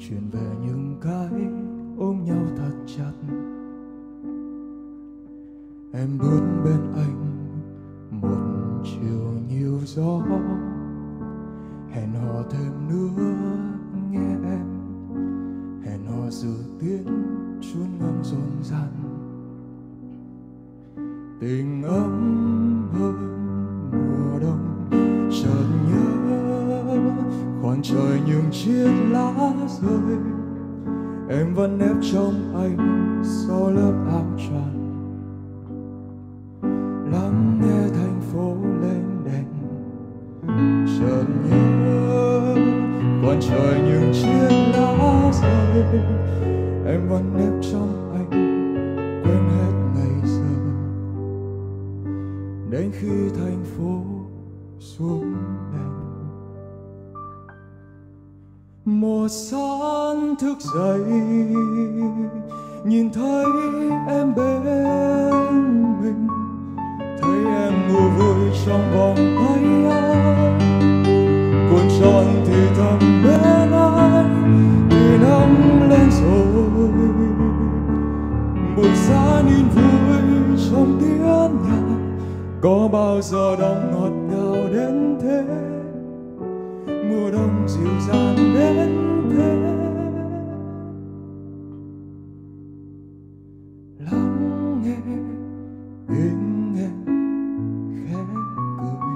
Chuyện về những cái ôm nhau thật chặt, em bước bên anh một chiều nhiều gió, hẹn hò thêm nữa nghe em, hẹn hò dự tiến chuông ngân rộn ràng, tình ấm hơn mùa đông. Chợt nhớ khoảng trời những chiếc lá rơi, em vẫn nép trong anh sau lớp áo choàng, lắng nghe thành phố lên đèn. Chợt nhớ khoảng trời những chiếc lá rơi, em vẫn nép trong anh quên hết ngày giờ, đến khi thành phố xuống đèn. Một sáng thức dậy nhìn thấy em bên mình, thấy em ngủ vui trong vòng tay anh, cuộn tròn thì thầm bên anh thì nắng lên rồi. Buổi sáng nhìn vui trong tiếng nhạc, có bao giờ đông ngọt ngào đến thế, mùa đông dịu dàng đến thế. Lắng nghe tiếng em khẽ cười.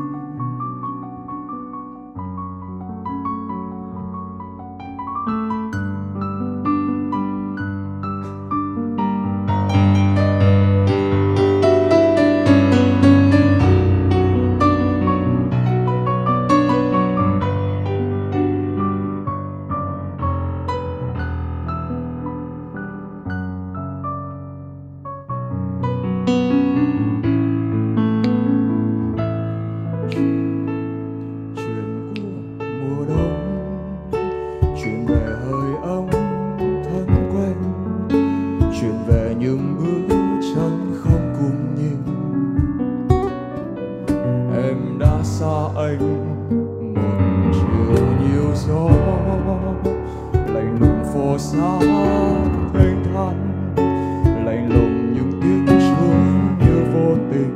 Chuyện về những bước chân không cùng nhịp, em đã xa anh một chiều nhiều gió, lạnh lùng phố xa thênh thang, lạnh lùng những tiếng chuông như vô tình,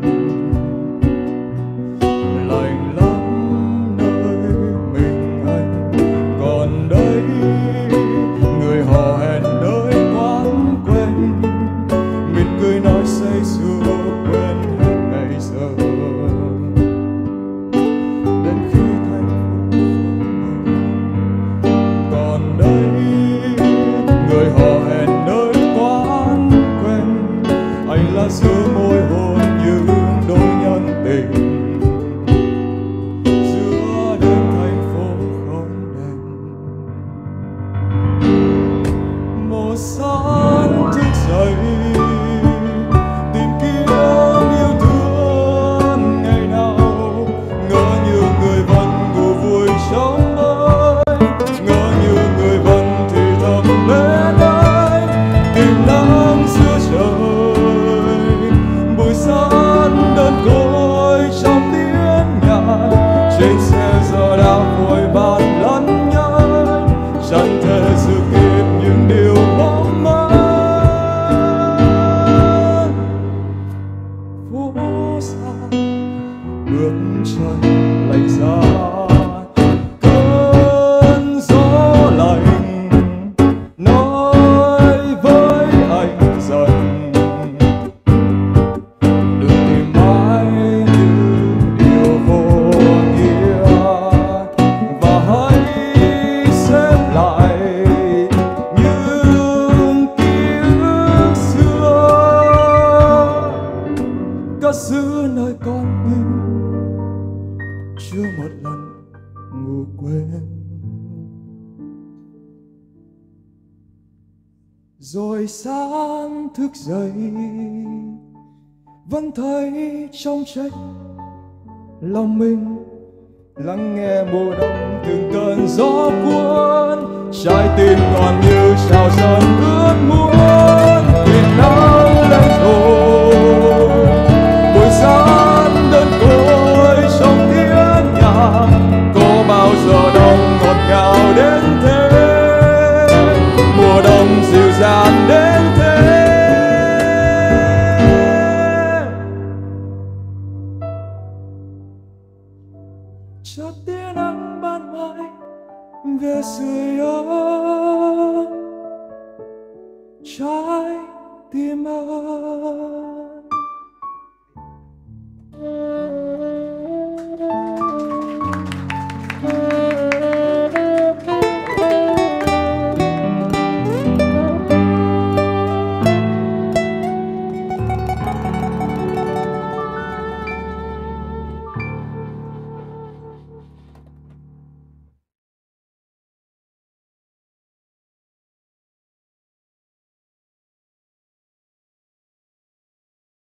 lạnh lắm nơi mình anh còn đây, người hò hẹn nơi quán quen, mỉm cười nói say sưa quên hết ngày giờ, đến khi thành phố còn đây, người hò hẹn nơi quán quen, anh là giữa môi hôn những đôi nhân tình, giữa đêm thành phố không đèn. Một sáng thức dậy tìm kiếm yêu thương ngày nào, ngỡ như người vẫn ngủ vui trong mơ, ngỡ như người vẫn thì thầm bên anh, tìm nắng giữa trời. Buổi sáng đơn côi trong tiếng nhạc, trên xe giờ đã vội vàng lăn nhanh, chẳng thể giữ kịp những điều mong manh. Phố xa bước chân lạnh giá, cơn gió lạnh nói với anh rằng đừng tìm mãi những điều vô nghĩa, và hãy xem lại những ký ức xưa, cất giữ nơi con tim chưa một lần ngủ quên. Rồi sáng thức dậy vẫn thấy trong trách lòng mình, lắng nghe mùa đông từng cơn gió cuốn, trái tim còn như trào dâng ước muốn, vì nắng lên rồi. Buổi sáng đơn côi trong tiếng nhạc, có bao giờ đông ngọt ngào đến thế, chia sưởi ấm trái tim anh.